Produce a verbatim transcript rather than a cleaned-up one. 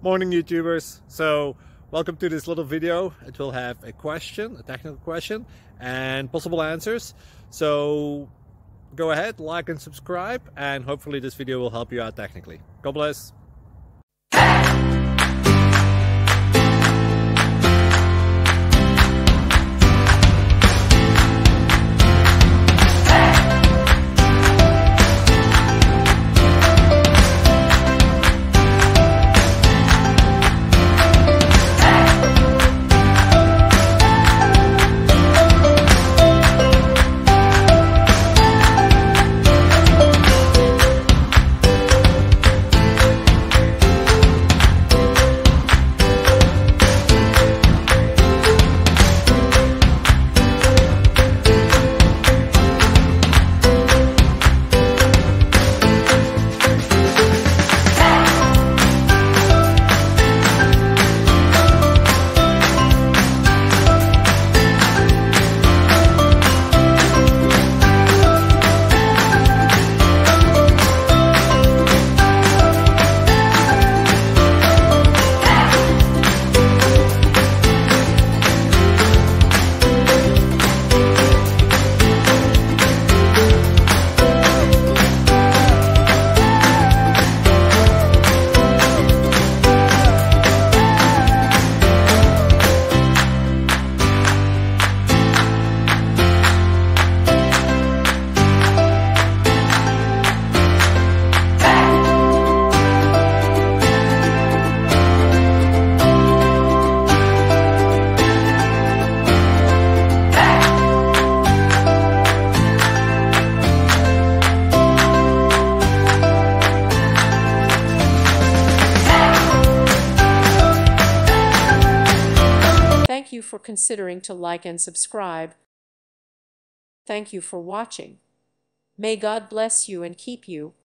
Morning YouTubers. So welcome to this little video. It will have a question, a technical question, and possible answers. So go ahead, like and subscribe, and hopefully this video will help you out technically. God bless. Thank you for considering to like and subscribe. Thank you for watching. May God bless you and keep you.